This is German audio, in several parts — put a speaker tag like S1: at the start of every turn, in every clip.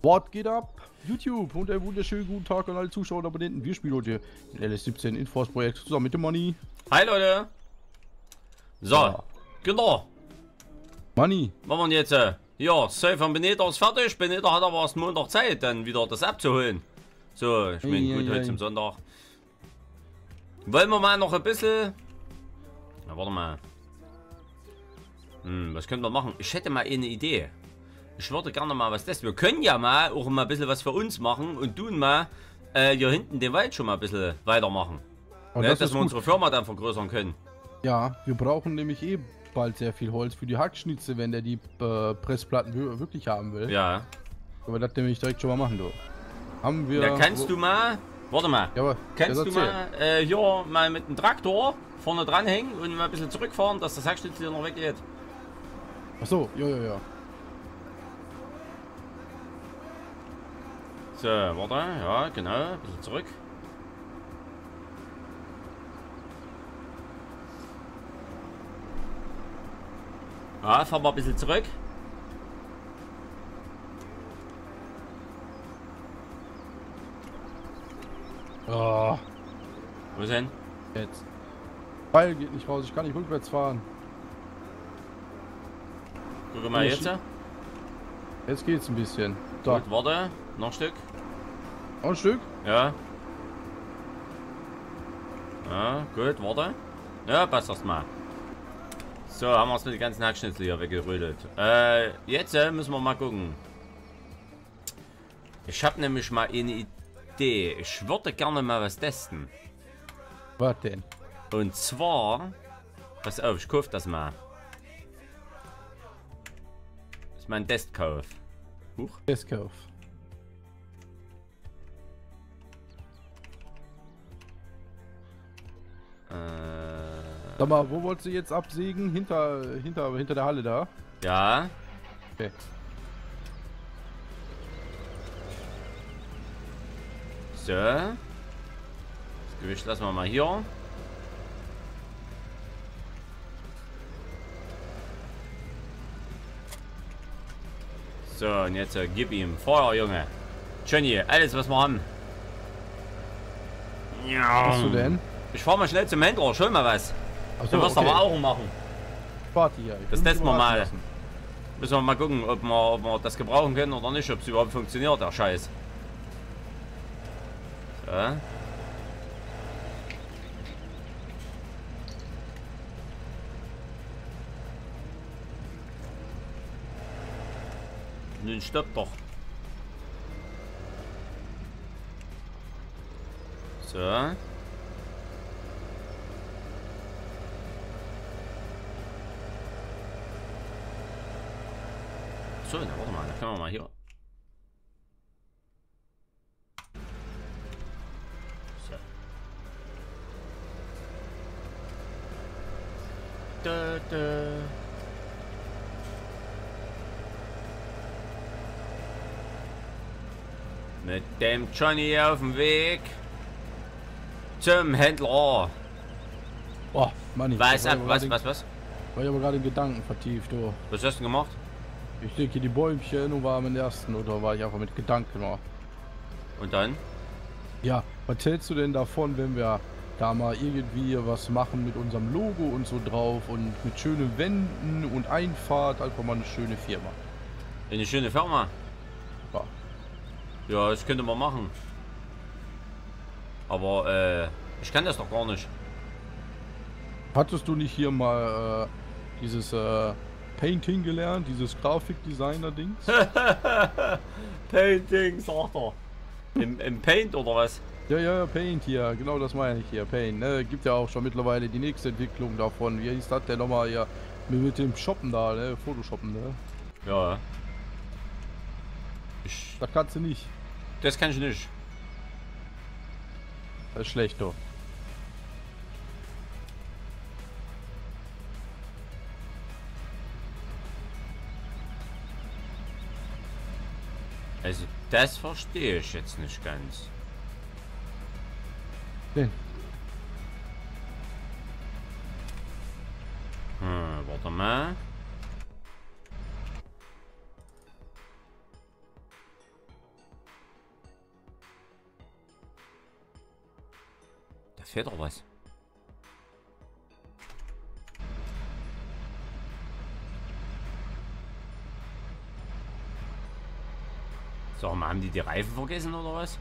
S1: Was geht ab? YouTube und einen wunderschönen guten Tag an alle Zuschauer und Abonnenten. Wir spielen heute in LS17 Infos Projekt zusammen mit dem Money.
S2: Hi Leute! So,
S1: Ja.
S2: genau.
S1: Money.
S2: Machen wir jetzt. Ja, Safe Beneder ist fertig. Beneder hat aber erst Montag Zeit, dann wieder das abzuholen. So, ich meine, gut, heute zum Sonntag. Wollen wir mal noch ein bisschen. Na, warte mal. Was können wir machen? Ich hätte mal eine Idee. Ich würde gerne mal was testen. Wir können ja mal auch mal ein bisschen was für uns machen und tun mal hier hinten den Wald schon mal ein bisschen weitermachen.
S1: Und
S2: Ne,
S1: das
S2: dass
S1: ist
S2: wir
S1: gut.
S2: unsere Firma dann vergrößern können.
S1: Ja, wir brauchen nämlich eh bald sehr viel Holz für die Hackschnitze, wenn der die Pressplatten wirklich haben will.
S2: Ja.
S1: Aber das nämlich direkt schon mal machen, du. Haben wir.
S2: Da kannst du mal. Warte mal.
S1: Ja, aber
S2: Kannst
S1: das
S2: du
S1: erzähl.
S2: mal hier mal mit dem Traktor vorne dranhängen und mal ein bisschen zurückfahren, dass das Hackschnitzel hier noch weggeht?
S1: Achso, ja.
S2: So, warte, ja, genau, ein bisschen zurück. Ja, fahren wir ein bisschen zurück.
S1: Oh,
S2: Wo ist denn?
S1: jetzt. Pfeil geht nicht raus, ich kann nicht rückwärts fahren.
S2: Guck mal jetzt.
S1: Jetzt geht's ein bisschen. So,
S2: Gut, warte, noch ein Stück.
S1: noch ein Stück.
S2: Ja. Ja, gut, warte. Ja, passt erstmal. So, haben wir es mit den ganzen Hackschnitzel hier weggerödelt. Jetzt müssen wir mal gucken. Ich habe nämlich mal eine Idee. Ich würde gerne mal was testen.
S1: Was denn?
S2: Und zwar... Pass auf, ich kaufe das mal. Das ist mein Testkauf. Huch.
S1: Testkauf. Sag mal, wo wolltest du jetzt absägen? Hinter der Halle da?
S2: Ja.
S1: Okay.
S2: So. Das Gewicht lassen wir mal hier. So, und jetzt gib ihm Feuer, Junge. Johnny, alles was wir haben. Ja.
S1: Was hast du denn?
S2: Ich fahr mal schnell zum Händler, schon mal was.
S1: Achso,
S2: Du wirst aber auch machen.
S1: Warte hier. ich
S2: Das
S1: will mich
S2: testen wir
S1: überraschen
S2: mal.
S1: lassen.
S2: Müssen wir mal gucken, ob wir das gebrauchen können oder nicht, ob es überhaupt funktioniert, der Scheiß. So. Nun stopp doch. So. So, na warte mal, da können wir mal hier. So. Da. Mit dem Johnny auf dem Weg zum Händler.
S1: Boah, Mann,
S2: Was ab, was?
S1: War ich aber gerade in Gedanken vertieft, du.
S2: Was hast du gemacht?
S1: Ich denke die Bäumchen und war am ersten oder war ich einfach mit Gedanken noch.
S2: Und dann?
S1: Ja, was hältst du denn davon, wenn wir da mal irgendwie was machen mit unserem Logo und so drauf und mit schönen Wänden und Einfahrt, einfach mal eine schöne Firma.
S2: Eine schöne Firma.
S1: Ja.
S2: Ja, das könnte man machen. Aber ich kann das doch gar nicht.
S1: Hattest du nicht hier mal dieses Painting gelernt, dieses Grafikdesigner-Dings?
S2: Painting, sagt er. Im Paint oder was?
S1: Ja, Paint hier, genau das meine ich hier, Paint. Ne? Gibt ja auch schon mittlerweile die nächste Entwicklung davon. Wie hieß das denn nochmal hier? Mit dem Shoppen da, ne? Photoshoppen, ne?
S2: Ja.
S1: Das kannst du nicht.
S2: Das kann ich nicht.
S1: Das ist schlecht, doch.
S2: Also, das verstehe ich jetzt nicht ganz.
S1: Den.
S2: Warte mal. Es fehlt doch was. Sag mal, haben die Reifen vergessen oder was?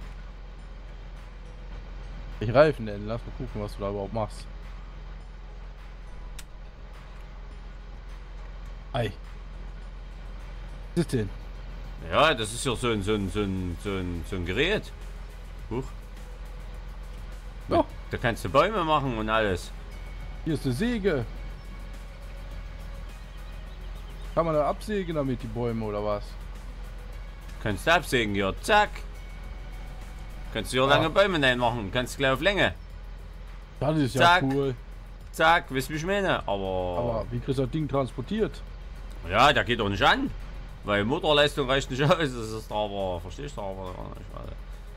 S1: Ich Reifen denn? Lass mal gucken, was du da überhaupt machst. Ei. Was ist denn?
S2: Ja, das ist ja so ein Gerät. Huch.
S1: Ja.
S2: Da kannst du Bäume machen und alles.
S1: Hier ist eine Säge. Kann man da absägen damit die Bäume oder was?
S2: Kannst du absägen, ja, zack. Kannst du ja lange Bäume machen, kannst du gleich auf Länge.
S1: Das ist
S2: Zack.
S1: ja cool.
S2: Zack, wisst ihr, wie ich meine?
S1: Aber wie kriegst du das Ding transportiert?
S2: Ja, der geht doch nicht an. Weil Motorleistung reicht nicht aus. Das ist aber, verstehst du aber gar nicht. Warte.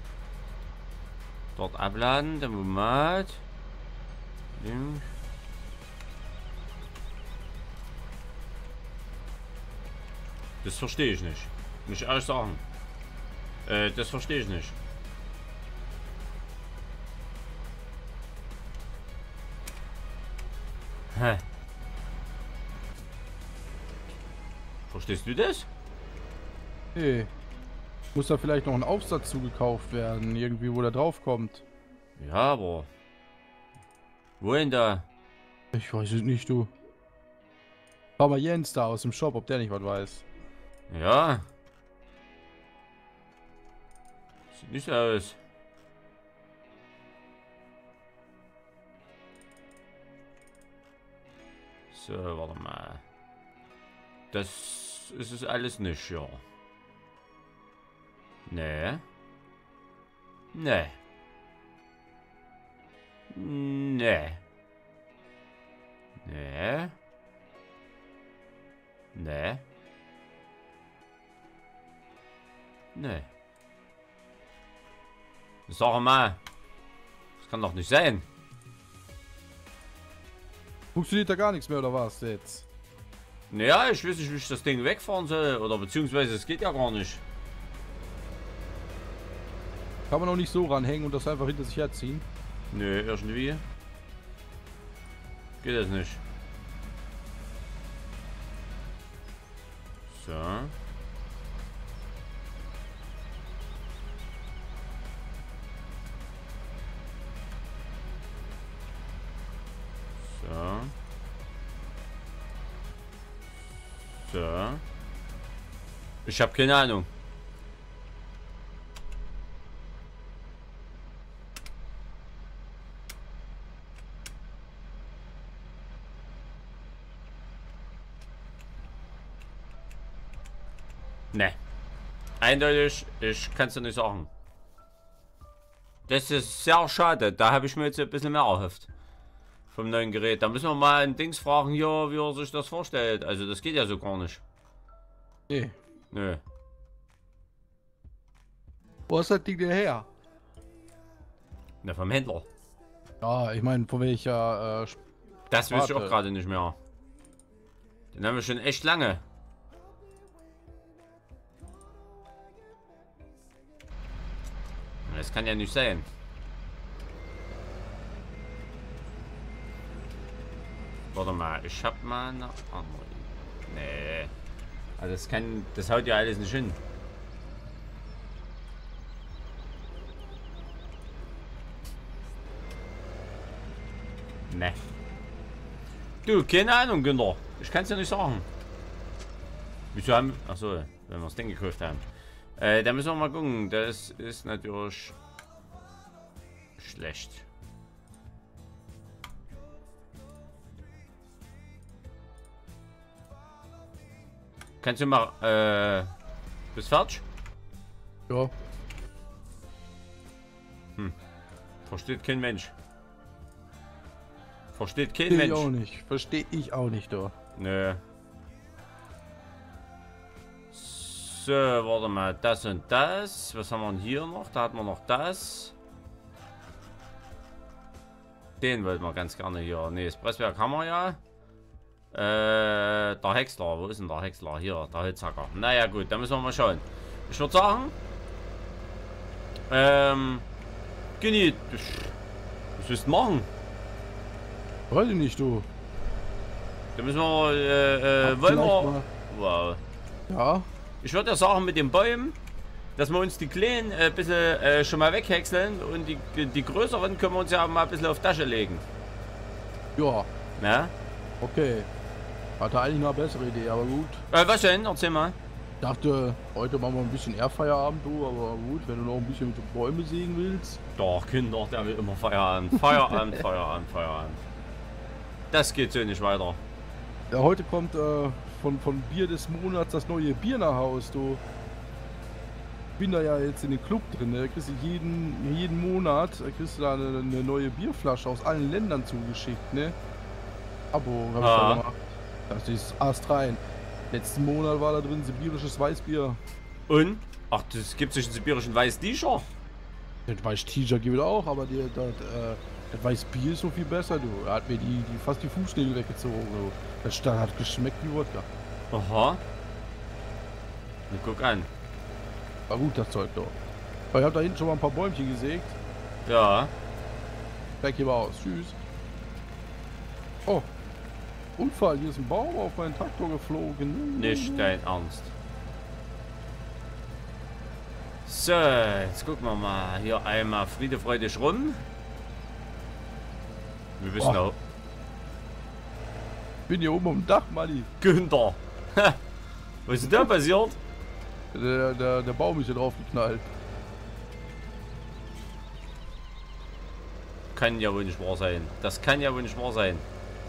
S2: Dort abladen, der Moment. Links. Das verstehe ich nicht. Muss ich ehrlich sagen. Das verstehe ich nicht. Hä? Verstehst du das?
S1: Nee. Muss da vielleicht noch ein Aufsatz zugekauft werden, irgendwie, wo der drauf kommt.
S2: Ja, aber... Wohin da?
S1: Ich weiß es nicht, du. Frag mal Jens da aus dem Shop, ob der nicht was weiß.
S2: Ja. Sieht nicht so aus. So, warte mal. Das ist es alles nicht, ja. Nee. Nee. Nee. Nee. Nee. Nee. Sag mal. Das kann doch nicht sein.
S1: Funktioniert da gar nichts mehr oder was jetzt?
S2: Naja, ich weiß nicht, wie ich das Ding wegfahren soll. Oder beziehungsweise es geht ja gar nicht.
S1: Kann man auch nicht so ranhängen und das einfach hinter sich herziehen?
S2: Nö, irgendwie. Geht das nicht. So. So. So. Ich habe keine Ahnung. Ne. Eindeutig, ich kann es dir nicht sagen. Das ist sehr schade. Da habe ich mir jetzt ein bisschen mehr erhofft. Vom neuen Gerät. Da müssen wir mal ein Dings fragen hier, wie er sich das vorstellt. Also das geht ja so gar nicht.
S1: Nee.
S2: Nö.
S1: Wo ist das Ding denn her?
S2: Na, vom Händler.
S1: Ja, ich meine, von welcher
S2: Das weiß ich auch
S1: Sparte.
S2: gerade nicht mehr. Den haben wir schon echt lange. Das kann ja nicht sein. Warte mal, ich hab mal eine andere. Nee. Also das kann. Das haut ja alles nicht hin. Ne. Du, keine Ahnung, Günther. Ich kann es ja nicht sagen. Wieso haben. Achso, wenn wir das Ding gekauft haben. Da müssen wir mal gucken. Das ist natürlich schlecht. Kannst du mal bist fertig?
S1: Ja.
S2: Versteht kein Mensch. Versteht kein
S1: Verstehe ich
S2: Mensch.
S1: auch nicht. Verstehe ich auch nicht, du.
S2: Nö. So, warte mal, das und das. Was haben wir denn hier noch? Da hatten wir noch das. Den wollten wir ganz gerne hier. Ne, das Presswerk haben wir ja. Der Häcksler. Wo ist denn der Häcksler? Hier, der Holzhacker. Naja, gut, da müssen wir mal schauen. Ich würde sagen, genießt. willst du machen?
S1: Weiß ich nicht, du.
S2: Da müssen wir, wollen wir...
S1: Mal.
S2: Wow.
S1: Ja.
S2: Ich würde ja sagen, mit den Bäumen, dass wir uns die kleinen ein bisschen schon mal weghäckseln und die größeren können wir uns ja mal ein bisschen auf Tasche legen.
S1: Ja.
S2: Na?
S1: Okay. Hatte eigentlich noch eine bessere Idee, aber gut.
S2: Was denn? Erzähl mal.
S1: Ich dachte, heute machen wir ein bisschen eher Feierabend, du, aber gut, wenn du noch ein bisschen mit den Bäumen sägen willst.
S2: Doch, Kinder, der will immer Feierabend. Feierabend, Feierabend, Feierabend. Das geht so nicht weiter.
S1: Ja, heute kommt von Bier des Monats das neue Bier nach Haus, du. Ich bin da ja jetzt in den Club drin, ne? Da kriegst du jeden Monat kriegst du da eine neue Bierflasche aus allen Ländern zugeschickt, ne? Abo hab ich da gemacht. Das ist astrein. Letzten Monat war da drin sibirisches Weißbier.
S2: Und? Ach, das gibt sich einen sibirischen Weißdischer.
S1: Das Weißtiger gibt es auch, aber das Weißbier ist so viel besser, du. Er hat mir fast die Fußnägel weggezogen, du. Das hat geschmeckt wie Wodka.
S2: Aha. Na, guck an.
S1: War gut, das Zeug doch. Aber ich habe da hinten schon mal ein paar Bäumchen gesägt.
S2: Ja.
S1: Weg hier mal aus. Tschüss. Oh. Unfall. Hier ist ein Baum auf meinen Traktor geflogen.
S2: Nicht dein Ernst. So, jetzt gucken wir mal. Hier einmal Friede, freudig rum. Wir wissen auch.
S1: Ich bin hier oben am Dach, Manni.
S2: Günther. Was ist da passiert?
S1: Der Baum ist hier drauf geknallt.
S2: Kann ja wohl nicht wahr sein. Das kann ja wohl nicht wahr sein.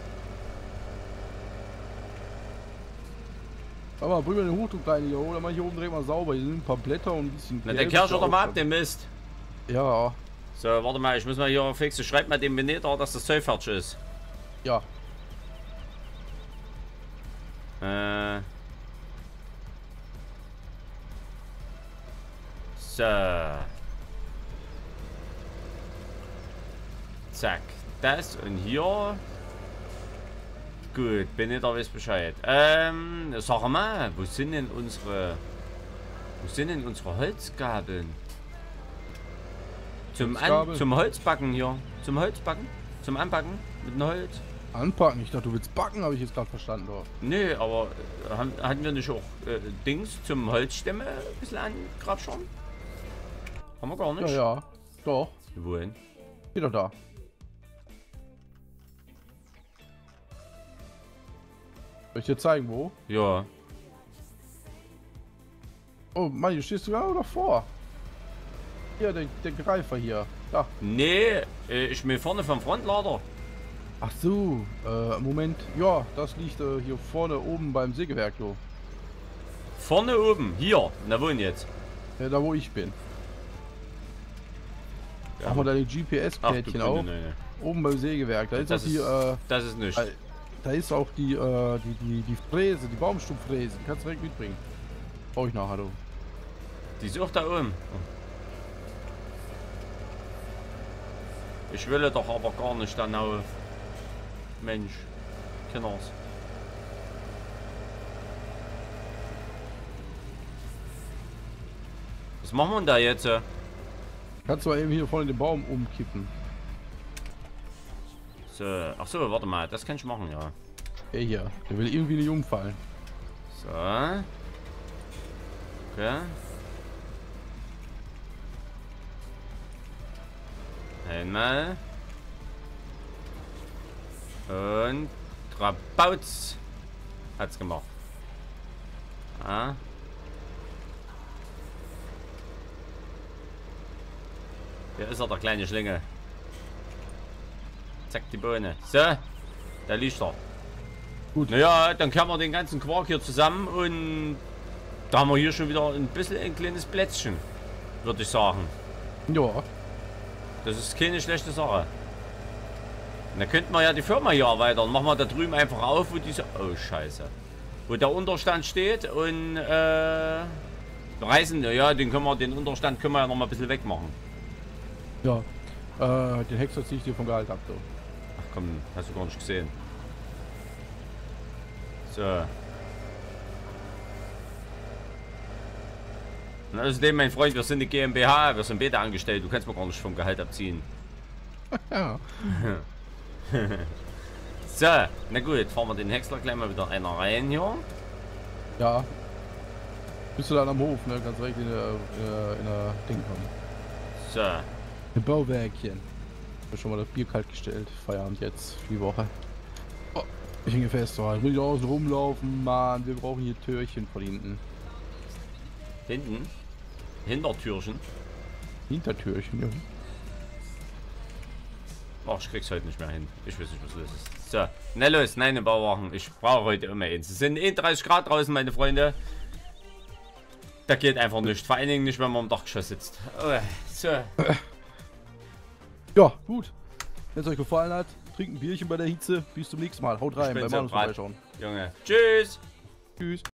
S1: Aber bring mir den Hochdruck rein hier, oder mach ich hier oben direkt mal sauber. Hier sind ein paar Blätter und ein bisschen.
S2: Na, der Kerl doch mal ab, den Mist.
S1: Ja.
S2: So, warte mal, ich muss mal hier fixen. Schreib mal dem Beneder, dass das Zeug fertig ist.
S1: Ja.
S2: So. Zack. Das und hier. Gut, Beneder weiß Bescheid. Sag mal, wo sind denn unsere Holzgabeln? Zum Holzbacken hier. Zum Holzbacken? Zum Anpacken mit dem Holz?
S1: Anpacken? Ich dachte, du willst backen, habe ich jetzt gerade verstanden. Doch.
S2: Nee, aber hatten wir nicht auch Dings zum Holzstämme ein bisschen angrabschern? Haben wir gar nicht?
S1: Ja. Doch.
S2: Wohin?
S1: Steht doch da. Soll ich dir zeigen, wo?
S2: Ja.
S1: Oh Mann, du stehst sogar noch davor. Hier, der Greifer hier. Da.
S2: Nee, ich bin vorne vom Frontlader.
S1: Ach so, Moment. Ja, das liegt hier vorne oben beim Sägewerk, du.
S2: Vorne oben, hier. Na, wohin jetzt?
S1: Ja, da wo ich bin.
S2: Ja.
S1: Machen wir da die GPS-Plättchen auf.
S2: Nee.
S1: Oben beim Sägewerk. Da ist
S2: Das
S1: auch die,
S2: das ist nicht.
S1: Da ist auch die Fräse, die Baumstumpffräse. Die kannst du direkt mitbringen. Brauche ich nachher, du.
S2: Die ist auch da oben. Ich will doch aber gar nicht dann auf. Mensch. Kinders. Was machen wir denn da jetzt?
S1: Kannst du mal eben hier vorne den Baum umkippen.
S2: So, ach so, warte mal, das kann ich machen, ja.
S1: Hey hier, der will irgendwie nicht umfallen.
S2: So. Okay. Einmal. Und Trabauz hat's gemacht. Ah. Hier ist er, der kleine Schlinge. Zack, die Bohne. So, da liegt er. Gut. Naja, dann kehren wir den ganzen Quark hier zusammen und da haben wir hier schon wieder ein kleines Plätzchen, würde ich sagen.
S1: Ja.
S2: Das ist keine schlechte Sache. Und dann könnten wir ja die Firma hier erweitern. Machen wir da drüben einfach auf, wo diese... Oh, scheiße. Wo der Unterstand steht und Reisen, ja, den Unterstand können wir ja noch mal ein bisschen wegmachen.
S1: Ja. Den Hexer ziehe ich dir vom Gehalt ab, so.
S2: Ach komm, hast du gar nicht gesehen. So. Und außerdem, mein Freund, wir sind eine GmbH, wir sind beide angestellt. Du kannst mir gar nicht vom Gehalt abziehen.
S1: Ja.
S2: So, na gut, fahren wir den Häcksler gleich mal wieder einer rein hier.
S1: Ja. Bist du dann am Hof, ne? Ganz recht in der Ding kommen.
S2: So.
S1: Ein Bauwerkchen. Ich hab schon mal das Bier kalt gestellt. Feierabend jetzt für die Woche. Oh, ich hänge fest, oh, ich will nicht außen rumlaufen, Mann. Wir brauchen hier Türchen von hinten.
S2: Hinten? Hintertürchen?
S1: Hintertürchen, ja.
S2: Ach, ich krieg's heute nicht mehr hin. Ich weiß nicht, was los ist. So, na los, nein, Bauwachen. Ich brauche heute immer eins. Es sind 31 Grad draußen, meine Freunde. Da geht einfach nicht. Vor allen Dingen nicht, wenn man im Dachgeschoss sitzt. Oh, so.
S1: Ja, gut. Wenn es euch gefallen hat, trinkt ein Bierchen bei der Hitze. Bis zum nächsten Mal. Haut rein.
S2: Ich bin
S1: Beim
S2: so
S1: Mann vorbeischauen.
S2: Junge. Tschüss.
S1: Tschüss.